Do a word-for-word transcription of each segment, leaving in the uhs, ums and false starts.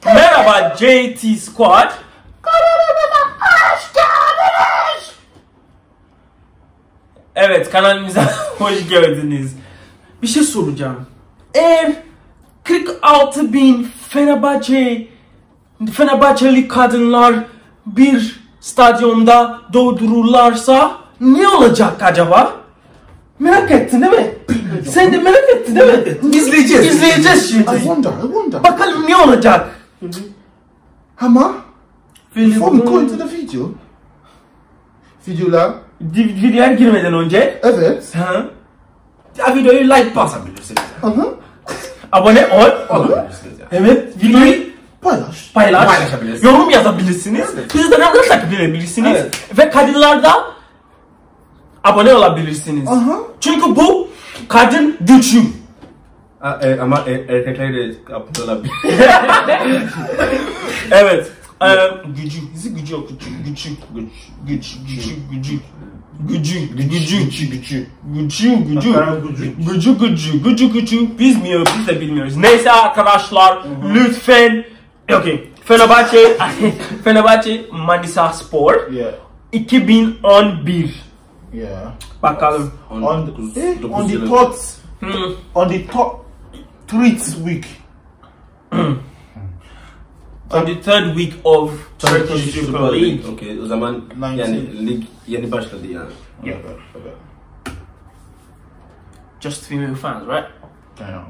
Merhaba J T Squad. Evet, kanalımıza hoş geldiniz. Bir şey soracağım. Eğer kırk altı bin Fenerbahçe Fenerbahçeli kadınlar bir stadyumda doldururlarsa ne olacak acaba? Merak ettin değil mi? Sen de merak ettin değil mi? İzleyeceğiz. İzleyeceğiz şimdi. I wonder, I wonder. Bakalım ne olacak? Ama, before we go into the video, videolar, videoya girmeden önce, evet, ha, ya videoyu like basabilirsiniz. Aha. Abone ol, olabilirsiniz. Evet, videoyu paylaş, paylaş, paylaşabilirsiniz. yorum yazabilirsiniz. Evet. Bizden arkadaşlar bilebilirsiniz. Evet. Ve kadınlarda abone olabilirsiniz. Aha. Çünkü bu kadın gücü. A, e, ama e, erkekler de abone olabilir. Evet. E, gücü, bizi gücü yok. Gücü, gücü, gücü, gücü, gücü, gücü, gücü, gücü, gücü, gücü, gücü, gücü, gücü, gücü, bilmiyoruz, biz de bilmiyoruz. Neyse arkadaşlar, lütfen, okay, Fenerbahçe, Fenerbahçe Manisa Spor, iki bin on bir. Yeah. Bakalım. On, on, the, on the top, hmm. on the top three week. On the third week of Turkish Super League. Okay, o zaman yani lig yeni başladı yani. Yeah. Okay. Okay. Just female fans, right? Damn.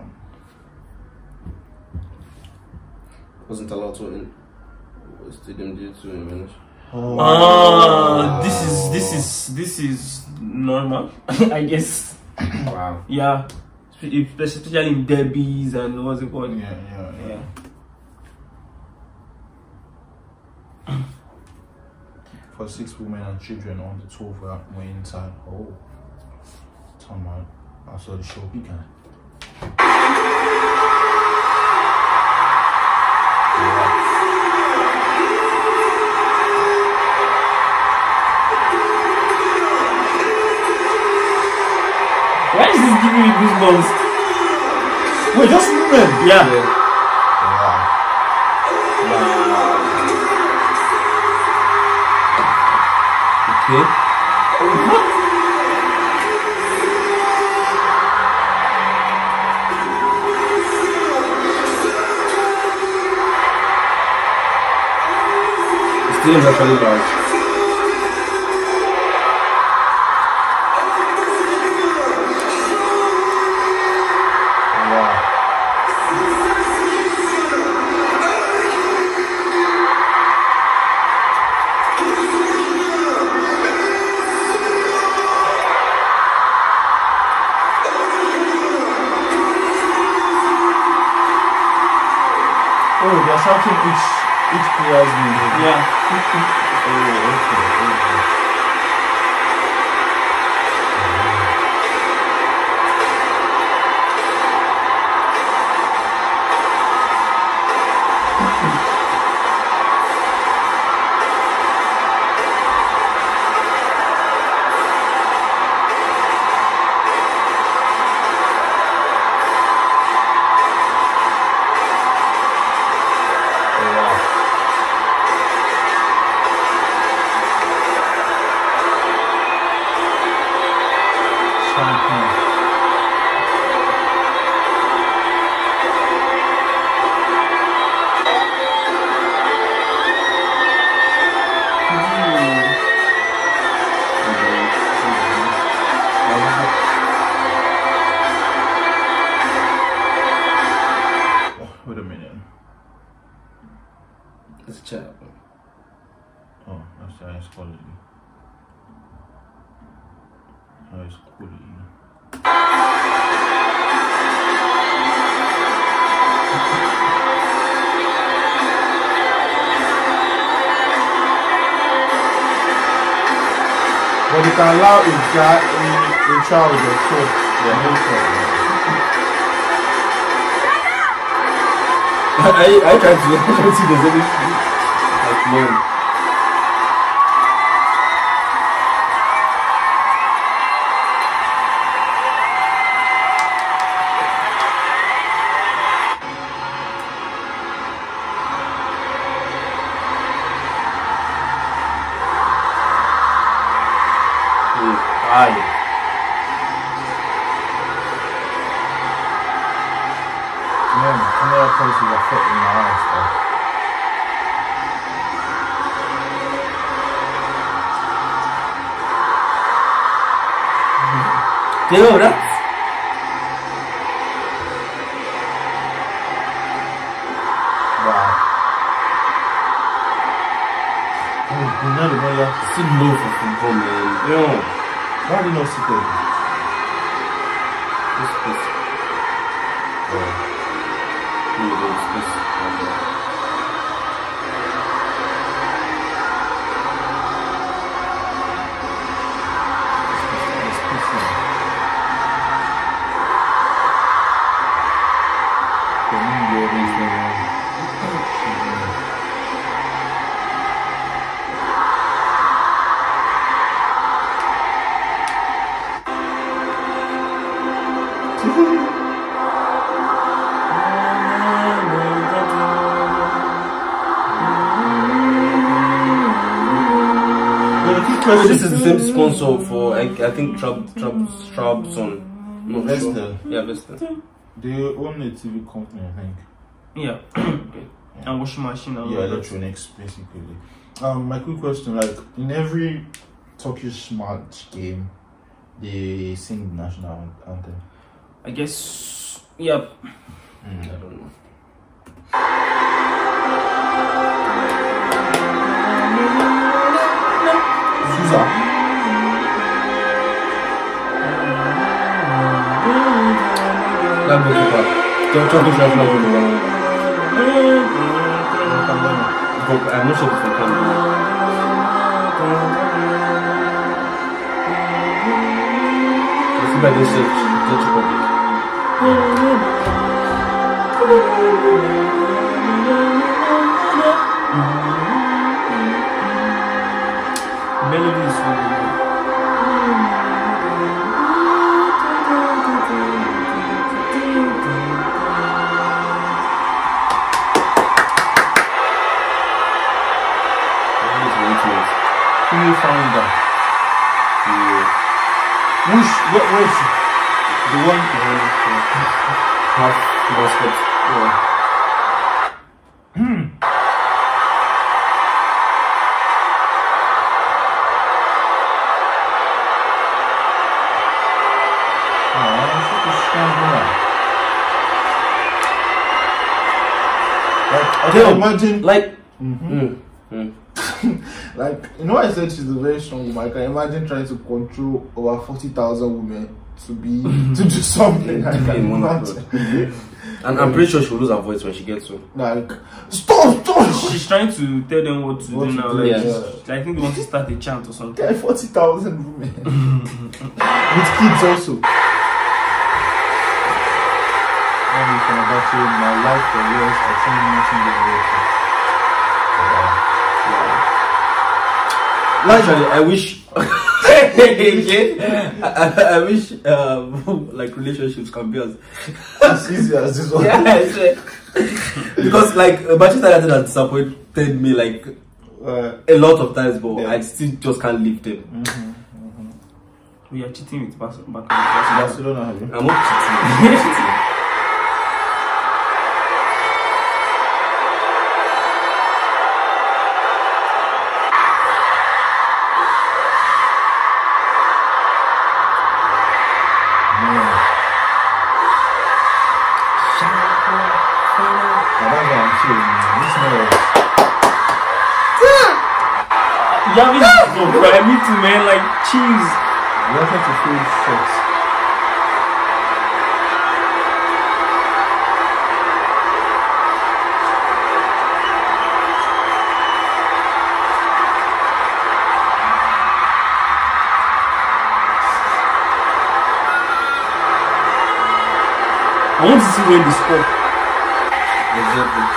Wasn't allowed to in stadium due to finish. Oh. Ah, this is this is this is normal, I guess. Wow. Yeah, especially in derbies and what's it called? Yeah, yeah, yeah. yeah. For six women and children on the tour for way inside. Oh, time out. I saw the show began. Why is this giving me goosebumps? Wait, that's women. Yeah. yeah. Wow. Wow. Okay. What? The stadium is actually large. Oh, they're shouting each each player's name. Yeah. Oh, okay, okay. Wait a minute. It's a chat. Oh, that's the highest quality. Highest quality. But you can allow a child, a, a child with your foot. Yeah, no problem. I I tried to I tried to see there's any like man. Aye. Man, some of that places are fucking my eyes, though. Do you know that? Wow. Oh, you know the one last. Still low for football, man. Yo. Why do you not sit there? This place. Oh. Yeah, this place. So this is the same sponsor for I, I think Trab Trab Trabzon. No, Vesta. sure. Yeah, Vesta. They own a T V company, I think. Yeah. And washing machine and Yeah, all that. electronics basically. Um, my quick question: like in every Turkish match game, they sing the national anthem. I guess. Yeah. Mm, I don't know. Susa. That goalkeeper. Turkish national goalkeeper. I'm not sure if it's from Cameroon. Let's see by this Dutch Republic. Melody is so good. Who you found that? Which, what was the one? Half basket. Hmm. Oh, I'm such a strong one. Like, I can imagine. Like, Mhm. mm, mm. Like, you know, I said she's a very strong woman. I can imagine trying to control over forty thousand women to be to do something. I To be can in one imagine. And I'm pretty sure she'll lose her voice when she gets to. Like, stop, stop. She's trying to tell them what to What do to now. do, Like, yeah. she's- I think they want to start a chant or something. There are forty thousand women with kids also. My life for years, I think nothing Actually, I wish. I, I, I wish um, like relationships can be as as easy as this one. yeah, I swear. Because like Manchester United has disappointed me like Uh, a lot of times, but yeah. I still just can't leave them. mm-hmm. We are cheating with Bas- Barca. Barcelona, have you? I'm not cheating. I'm not cheating. Yeah, me too, bro. Me too, man. Like, cheese. Welcome to Food Sex. I want to see when they score. Exactly.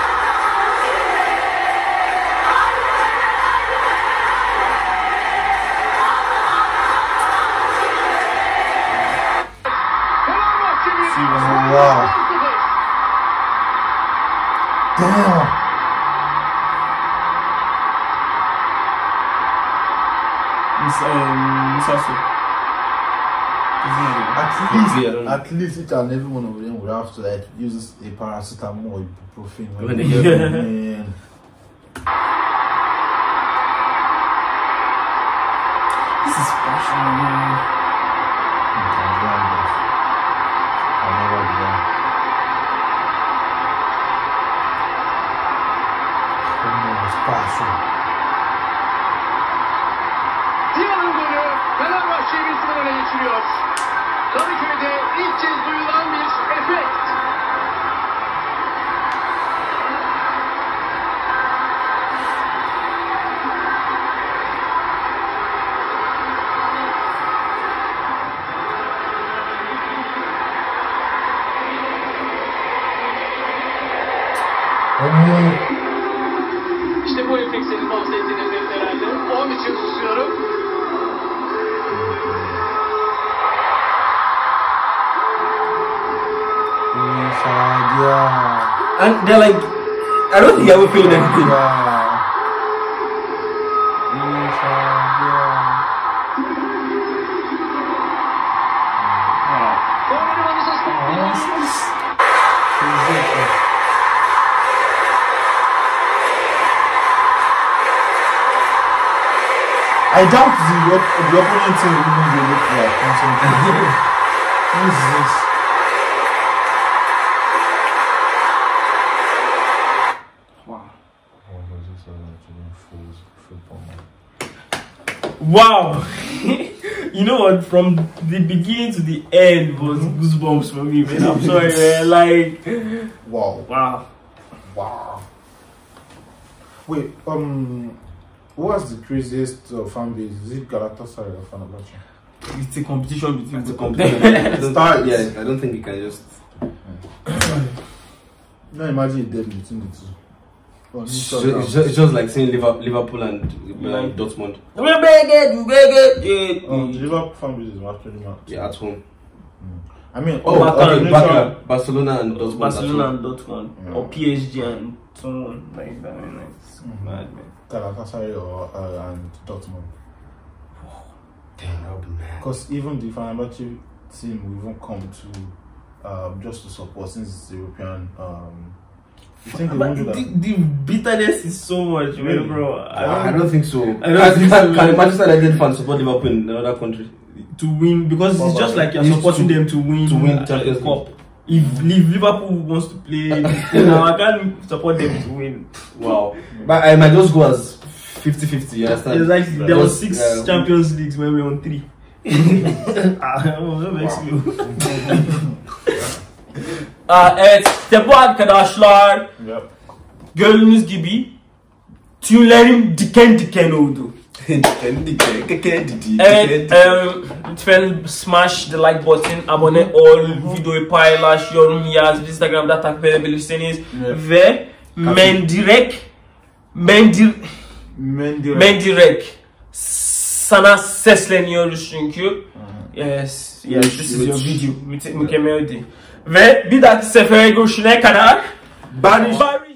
Wow. Damn. Miss, um, Musasu. At least, Yeah, I don't know. at least each and every one of them would have to like use a paracetamol or ibuprofen. When they get Man. This is passion, man. I'll never be done. Oh, it's passion. Diyan'ın golü Fenerbahçe'yi bir sıfır öne geçiriyor. Kadıköy'de ilk kez duyulan bir efekt. İşte bu efekt senin fazla izlenirleri herhalde. Onun için susuyorum. And they're like, I don't think I would feel anything. Korneri Manisas bekliyor. I doubt the, op- the opponent team will even be able to like concentrate. What is this? Wow. Oh, was this actually fools football, man? Wow. You know what? From the beginning to the end was goosebumps for me, man. I'm sorry, man. Like, Wow. wow. Wow. Wait, um, what's the craziest uh, fan base? Is it Galatasaray or Fenerbahce? It's a competition between It's a the competition. competition. I don't- Start. Yeah, I don't think you can just. Now imagine a deadly between the two. Oh, It's neutral just, ground. it's just, it's just like saying Liverpool, Liverpool and uh, Dortmund. We beg it, we beg it. Um, the Liverpool fan base is actually mad. Yeah, at home. I mean, Oh, Barca okay, and Barca, Barcelona and Dortmund. Barcelona at and Dortmund, Yeah. or P S G and someone like that. Man. It's Mhm. mad, man. Galatasaray or uh, and Dortmund. home. Damn, that would be mad. Because even the Fenerbahce team will even come to um, just to support since it's European. Um, you think they But won't do the, that? the bitterness is so much, man, Really? bro. I I don't, don't think so. I don't Can- think can, so. can a Manchester United fan support Liverpool in another country? to win because it's just like you're It's supporting to- them to win to win a Champions cup. If, if Liverpool wants to play, you know, I can't support them to win. Wow. But I might just go as fifty fifty, you understand? It's like there was Just, six uh, Champions Leagues when we were on three. Ah, that makes me. Ah, evet, işte bu arkadaşlar Yep. gördüğünüz gibi tüylerim diken diken oldu. Evet, um, lütfen smash the like button, abone ol, videoyu paylaş, yorum yaz, Instagram'da takip edebilirsiniz Evet. ve mendirek, mendir, Mendy. mendirek sana sesleniyoruz çünkü. Yes, yes, this is your video, Müte- mükemmeldi. Ve bir dahaki sefere görüşene kadar Barış. Barış.